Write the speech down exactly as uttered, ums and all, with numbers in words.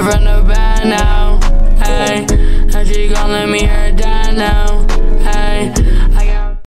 from the bed now. Hey, and she calling me her dad now.